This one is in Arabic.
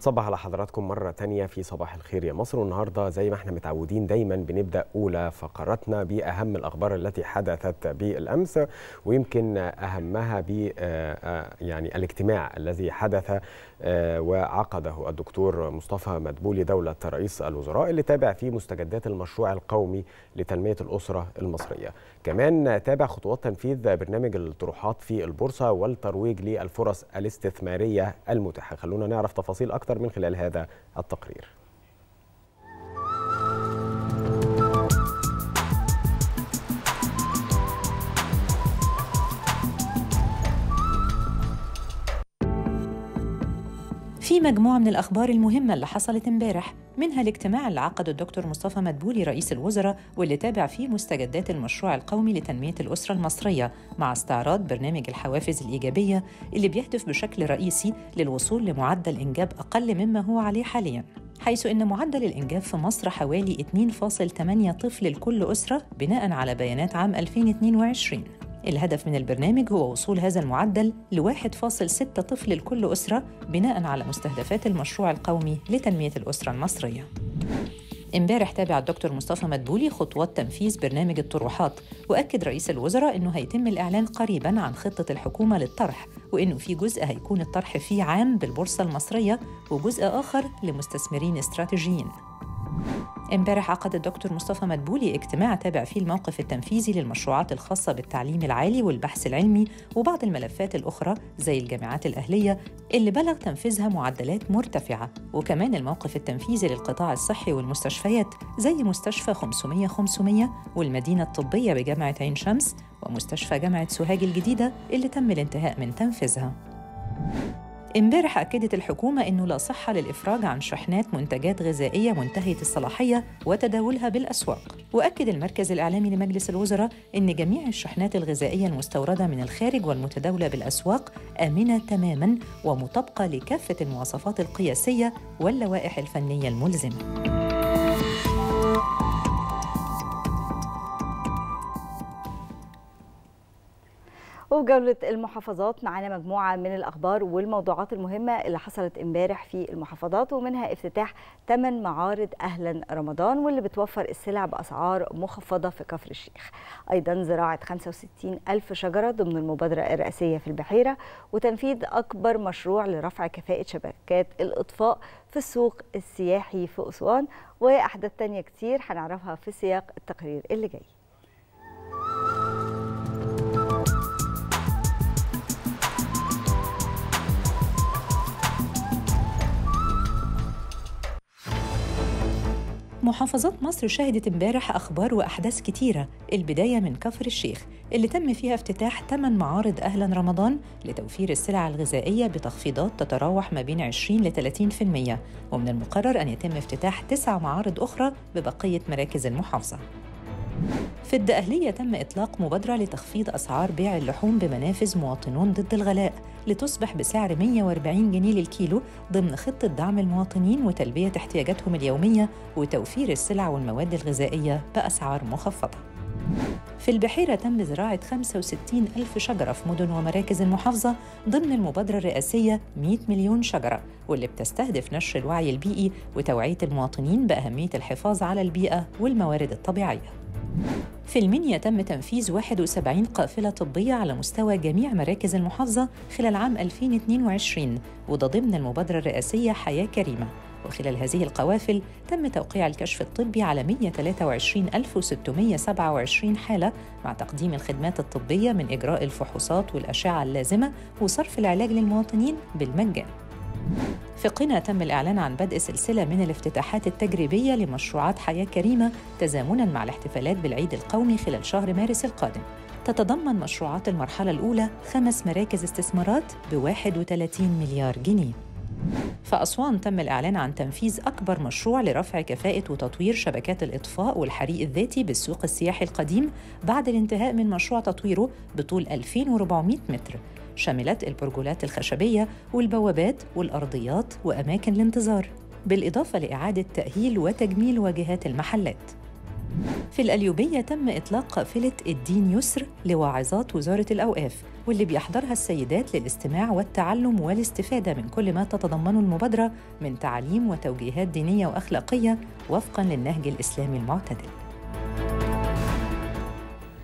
صباح على حضراتكم مرة تانية في صباح الخير يا مصر. والنهاردة زي ما احنا متعودين دايما بنبدأ أولى فقراتنا بأهم الأخبار التي حدثت بالأمس، ويمكن أهمها يعني الاجتماع الذي حدث وعقده الدكتور مصطفى مدبولي دولة رئيس الوزراء اللي تابع فيه مستجدات المشروع القومي لتنمية الأسرة المصرية. كمان تابع خطوات تنفيذ برنامج الطروحات في البورصة والترويج للفرص الاستثمارية المتاحة. خلونا نعرف تفاصيل أكثر من خلال هذا التقرير. في مجموعة من الأخبار المهمة اللي حصلت امبارح، منها الاجتماع اللي عقده الدكتور مصطفى مدبولي رئيس الوزراء واللي تابع فيه مستجدات المشروع القومي لتنمية الأسرة المصرية مع استعراض برنامج الحوافز الإيجابية اللي بيهدف بشكل رئيسي للوصول لمعدل إنجاب أقل مما هو عليه حالياً، حيث إن معدل الإنجاب في مصر حوالي 2.8 طفل لكل أسرة بناءً على بيانات عام 2022. الهدف من البرنامج هو وصول هذا المعدل ل1.6 طفل لكل أسرة بناءً على مستهدفات المشروع القومي لتنمية الأسرة المصرية. امبارح تابع الدكتور مصطفى مدبولي خطوات تنفيذ برنامج الطروحات، وأكد رئيس الوزراء إنه هيتم الإعلان قريباً عن خطة الحكومة للطرح، وإنه في جزء هيكون الطرح فيه عام بالبورصة المصرية وجزء آخر لمستثمرين استراتيجيين. امبارح عقد الدكتور مصطفى مدبولي اجتماع تابع فيه الموقف التنفيذي للمشروعات الخاصة بالتعليم العالي والبحث العلمي وبعض الملفات الأخرى زي الجامعات الأهلية اللي بلغ تنفيذها معدلات مرتفعة، وكمان الموقف التنفيذي للقطاع الصحي والمستشفيات زي مستشفى 500 والمدينة الطبية بجامعة عين شمس ومستشفى جامعة سوهاج الجديدة اللي تم الانتهاء من تنفيذها. امبارح أكدت الحكومة إنه لا صحة للإفراج عن شحنات منتجات غذائية منتهية الصلاحية وتداولها بالأسواق، وأكد المركز الإعلامي لمجلس الوزراء إن جميع الشحنات الغذائية المستوردة من الخارج والمتداولة بالأسواق آمنة تماماً ومطابقة لكافة المواصفات القياسية واللوائح الفنية الملزمة. وبجولة المحافظات معانا مجموعة من الأخبار والموضوعات المهمة اللي حصلت امبارح في المحافظات، ومنها افتتاح 8 معارض أهلا رمضان واللي بتوفر السلع بأسعار مخفضة في كفر الشيخ. أيضا زراعة 65 ألف شجرة ضمن المبادرة الرئاسية في البحيرة، وتنفيذ أكبر مشروع لرفع كفاءة شبكات الإطفاء في السوق السياحي في أسوان، وأحداث تانية كتير هنعرفها في سياق التقرير اللي جاي. محافظات مصر شهدت امبارح أخبار وأحداث كتيرة، البداية من كفر الشيخ اللي تم فيها افتتاح 8 معارض أهلا رمضان لتوفير السلع الغذائية بتخفيضات تتراوح ما بين 20 ل 30%، ومن المقرر أن يتم افتتاح 9 معارض أخرى ببقية مراكز المحافظة. في الدقهلية تم إطلاق مبادرة لتخفيض أسعار بيع اللحوم بمنافذ مواطنون ضد الغلاء لتصبح بسعر 140 جنيه للكيلو ضمن خطة دعم المواطنين وتلبية احتياجاتهم اليومية وتوفير السلع والمواد الغذائية بأسعار مخفضة. في البحيرة تم زراعة 65 ألف شجرة في مدن ومراكز المحافظة ضمن المبادرة الرئاسية 100 مليون شجرة، واللي بتستهدف نشر الوعي البيئي وتوعية المواطنين بأهمية الحفاظ على البيئة والموارد الطبيعية. في المنيا تم تنفيذ 71 قافلة طبية على مستوى جميع مراكز المحافظة خلال عام 2022، وده ضمن المبادرة الرئاسية حياة كريمة. وخلال هذه القوافل تم توقيع الكشف الطبي على 123,627 حالة مع تقديم الخدمات الطبية من إجراء الفحوصات والأشعة اللازمة وصرف العلاج للمواطنين بالمجان. في قنا تم الإعلان عن بدء سلسلة من الافتتاحات التجريبية لمشروعات حياة كريمة تزامناً مع الاحتفالات بالعيد القومي خلال شهر مارس القادم. تتضمن مشروعات المرحلة الأولى 5 مراكز استثمارات ب31 مليار جنيه. في أسوان تم الإعلان عن تنفيذ أكبر مشروع لرفع كفاءة وتطوير شبكات الإطفاء والحريق الذاتي بالسوق السياحي القديم بعد الانتهاء من مشروع تطويره بطول 2400 متر، شملت البرجولات الخشبية والبوابات والأرضيات وأماكن الانتظار، بالإضافة لإعادة تأهيل وتجميل واجهات المحلات. في القليوبية تم إطلاق قافلة الدين يسر لواعظات وزارة الأوقاف، واللي بيحضرها السيدات للاستماع والتعلم والاستفادة من كل ما تتضمنه المبادرة من تعليم وتوجيهات دينية وأخلاقية وفقاً للنهج الإسلامي المعتدل.